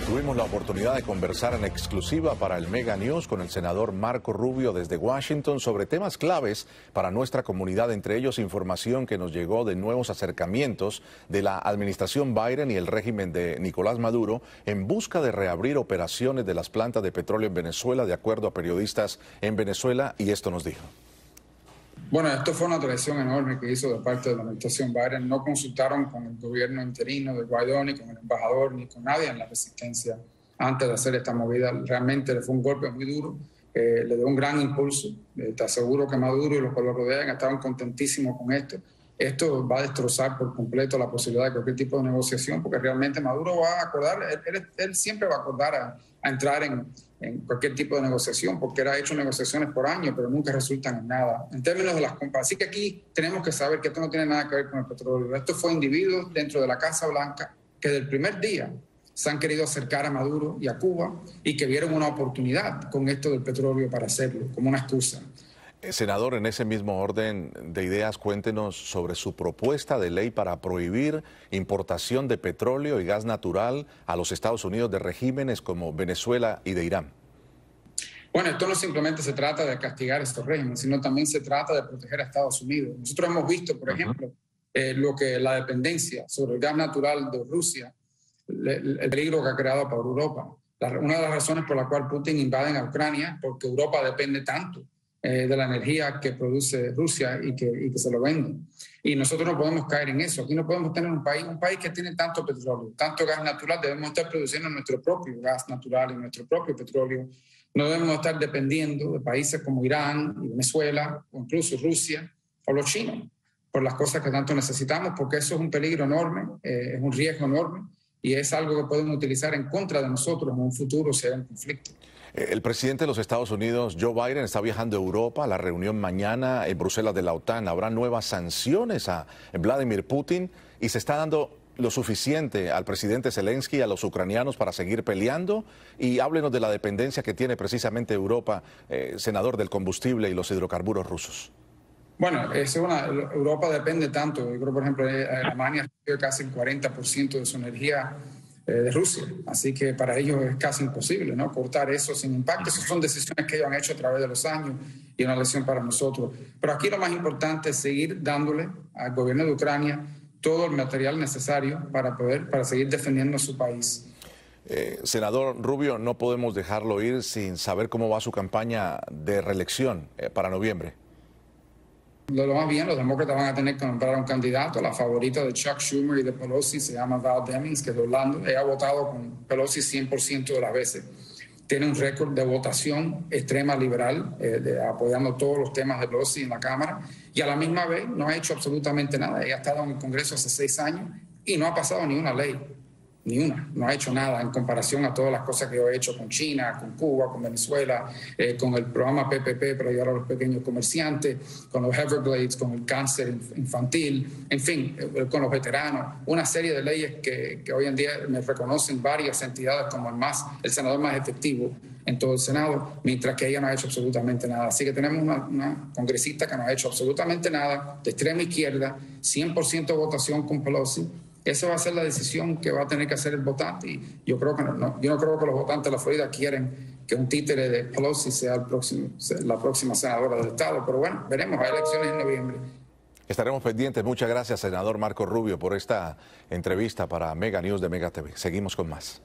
Tuvimos la oportunidad de conversar en exclusiva para el Mega News con el senador Marco Rubio desde Washington sobre temas claves para nuestra comunidad, entre ellos información que nos llegó de nuevos acercamientos de la administración Biden y el régimen de Nicolás Maduro en busca de reabrir operaciones de las plantas de petróleo en Venezuela, de acuerdo a periodistas en Venezuela, y esto nos dijo. Bueno, esto fue una traición enorme que hizo de parte de la administración Biden. No consultaron con el gobierno interino de Guaidó, ni con el embajador, ni con nadie en la resistencia antes de hacer esta movida. Realmente le fue un golpe muy duro, le dio un gran impulso. Te aseguro que Maduro y los que lo rodean estaban contentísimos con esto. Esto va a destrozar por completo la posibilidad de cualquier tipo de negociación, porque realmente Maduro va a acordar, él siempre va a acordar a entrar en cualquier tipo de negociación, porque él ha hecho negociaciones por años, pero nunca resultan en nada. En términos de las compras, así que aquí tenemos que saber que esto no tiene nada que ver con el petróleo. Esto fue individuos dentro de la Casa Blanca que desde el primer día se han querido acercar a Maduro y a Cuba y que vieron una oportunidad con esto del petróleo para hacerlo, como una excusa. Senador, en ese mismo orden de ideas, cuéntenos sobre su propuesta de ley para prohibir importación de petróleo y gas natural a los Estados Unidos de regímenes como Venezuela y de Irán. Bueno, esto no simplemente se trata de castigar estos regímenes, sino también se trata de proteger a Estados Unidos. Nosotros hemos visto, por ejemplo, lo que la dependencia sobre el gas natural de Rusia, el peligro que ha creado para Europa. Una de las razones por la cual Putin invade a Ucrania, porque Europa depende tanto de la energía que produce Rusia y que se lo vende. Y nosotros no podemos caer en eso. Aquí no podemos tener un país que tiene tanto petróleo, tanto gas natural. Debemos estar produciendo nuestro propio gas natural y nuestro propio petróleo. No debemos estar dependiendo de países como Irán y Venezuela, o incluso Rusia o los chinos, por las cosas que tanto necesitamos, porque eso es un peligro enorme, es un riesgo enorme, y es algo que pueden utilizar en contra de nosotros en un futuro si hay un conflicto. El presidente de los Estados Unidos, Joe Biden, está viajando a Europa a la reunión mañana en Bruselas de la OTAN. Habrá nuevas sanciones a Vladimir Putin y se está dando lo suficiente al presidente Zelensky y a los ucranianos para seguir peleando. Y háblenos de la dependencia que tiene precisamente Europa, senador, del combustible y los hidrocarburos rusos. Bueno, Europa depende tanto. Yo creo, por ejemplo, Alemania recibe casi el 40% de su energía de Rusia. Así que para ellos es casi imposible, ¿no?, cortar eso sin impacto. Esas son decisiones que ellos han hecho a través de los años y una lección para nosotros. Pero aquí lo más importante es seguir dándole al gobierno de Ucrania todo el material necesario para seguir defendiendo a su país. Senador Rubio, no podemos dejarlo ir sin saber cómo va su campaña de reelección para noviembre. Lo más bien, los demócratas van a tener que nombrar a un candidato. La favorita de Chuck Schumer y de Pelosi se llama Val Demings, que es de Orlando. Ella ha votado con Pelosi 100% de las veces. Tiene un récord de votación extrema liberal, apoyando todos los temas de Pelosi en la Cámara. Y a la misma vez no ha hecho absolutamente nada. Ella ha estado en el Congreso hace 6 años y no ha pasado ni una ley. Ni una, no ha hecho nada en comparación a todas las cosas que yo he hecho con China, con Cuba, con Venezuela, con el programa PPP para ayudar a los pequeños comerciantes, con los Everglades, con el cáncer infantil, en fin, con los veteranos. Una serie de leyes que hoy en día me reconocen varias entidades como el senador más efectivo en todo el Senado, mientras que ella no ha hecho absolutamente nada. Así que tenemos una congresista que no ha hecho absolutamente nada, de extrema izquierda, 100% votación con Pelosi. Esa va a ser la decisión que va a tener que hacer el votante. Y yo creo que yo no creo que los votantes de la Florida quieren que un títere de Pelosi sea la próxima senadora del estado. Pero bueno, veremos, hay elecciones en noviembre. Estaremos pendientes. Muchas gracias, senador Marco Rubio, por esta entrevista para Mega News de Mega TV. Seguimos con más.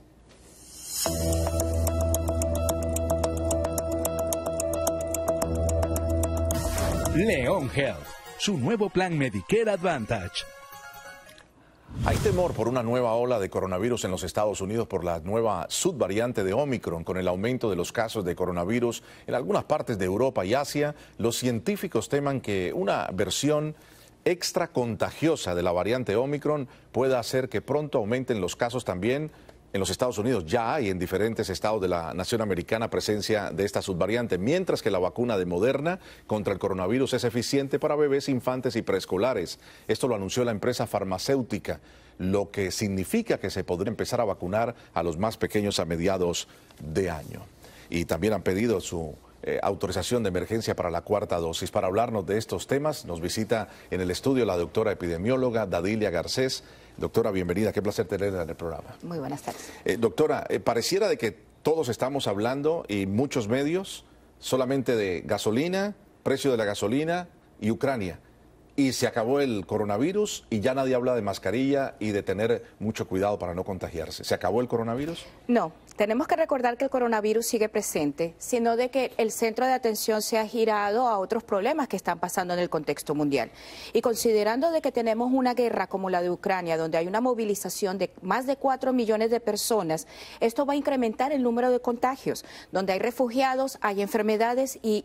León Health, su nuevo plan Medicare Advantage. Hay temor por una nueva ola de coronavirus en los Estados Unidos por la nueva subvariante de Omicron. Con el aumento de los casos de coronavirus en algunas partes de Europa y Asia, los científicos teman que una versión extra contagiosa de la variante Omicron pueda hacer que pronto aumenten los casos también en los Estados Unidos. Ya hay en diferentes estados de la nación americana presencia de esta subvariante, mientras que la vacuna de Moderna contra el coronavirus es eficiente para bebés, infantes y preescolares. Esto lo anunció la empresa farmacéutica, lo que significa que se podrá empezar a vacunar a los más pequeños a mediados de año. Y también han pedido su autorización de emergencia para la cuarta dosis. Para hablarnos de estos temas, nos visita en el estudio la doctora epidemióloga Dadilia Garcés. Doctora, bienvenida, qué placer tenerla en el programa. Muy buenas tardes. Doctora, pareciera de que todos estamos hablando, y muchos medios, solamente de gasolina, precio de la gasolina y Ucrania. Y se acabó el coronavirus y ya nadie habla de mascarilla y de tener mucho cuidado para no contagiarse. ¿Se acabó el coronavirus? No, tenemos que recordar que el coronavirus sigue presente, sino de que el centro de atención se ha girado a otros problemas que están pasando en el contexto mundial. Y considerando de que tenemos una guerra como la de Ucrania, donde hay una movilización de más de 4 millones de personas, esto va a incrementar el número de contagios. Donde hay refugiados, hay enfermedades y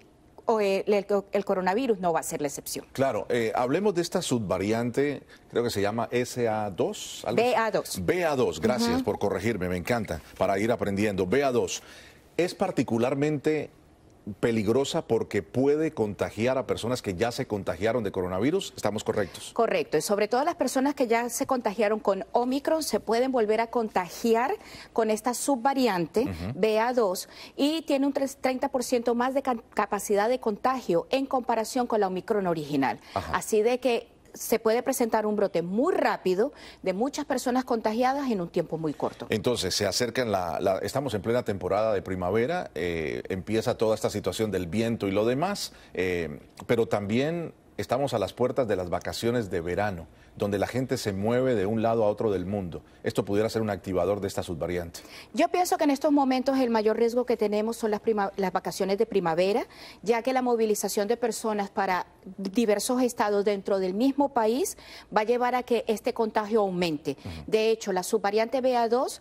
el coronavirus no va a ser la excepción. Claro, hablemos de esta subvariante, creo que se llama SA2. BA2. BA2, gracias por corregirme, me encanta, para ir aprendiendo. BA2 es particularmente peligrosa porque puede contagiar a personas que ya se contagiaron de coronavirus, ¿estamos correctos? Correcto, y sobre todo las personas que ya se contagiaron con Omicron se pueden volver a contagiar con esta subvariante BA2 y tiene un 30% más de capacidad de contagio en comparación con la Omicron original. Así de que se puede presentar un brote muy rápido de muchas personas contagiadas en un tiempo muy corto. Entonces, se acercan estamos en plena temporada de primavera, empieza toda esta situación del viento y lo demás, pero también estamos a las puertas de las vacaciones de verano, donde la gente se mueve de un lado a otro del mundo. Esto pudiera ser un activador de esta subvariante. Yo pienso que en estos momentos el mayor riesgo que tenemos son las vacaciones de primavera, ya que la movilización de personas para diversos estados dentro del mismo país va a llevar a que este contagio aumente. De hecho, la subvariante BA2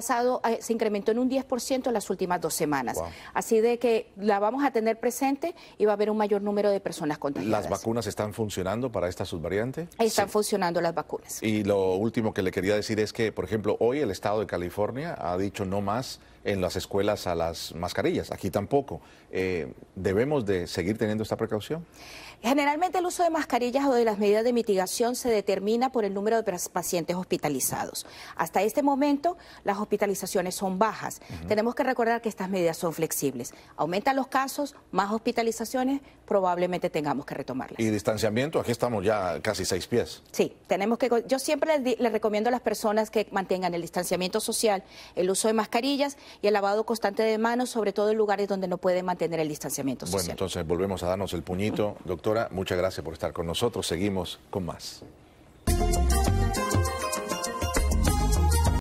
se incrementó en un 10% en las últimas 2 semanas. Así de que la vamos a tener presente y va a haber un mayor número de personas contagiadas. ¿Las vacunas están funcionando para esta subvariante? Están funcionando las vacunas. Y lo último que le quería decir es que, por ejemplo, hoy el estado de California ha dicho no más en las escuelas a las mascarillas, aquí tampoco. ¿Debemos de seguir teniendo esta precaución? Generalmente el uso de mascarillas o de las medidas de mitigación se determina por el número de pacientes hospitalizados. Hasta este momento las hospitalizaciones son bajas. Tenemos que recordar que estas medidas son flexibles. Aumentan los casos, más hospitalizaciones, probablemente tengamos que retomarlas. ¿Y distanciamiento? Aquí estamos ya casi 6 pies. Sí, yo siempre les recomiendo a las personas que mantengan el distanciamiento social, el uso de mascarillas y el lavado constante de manos, sobre todo en lugares donde no pueden mantener el distanciamiento social. Bueno, entonces volvemos a darnos el puñito. Doctora, muchas gracias por estar con nosotros. Seguimos con más.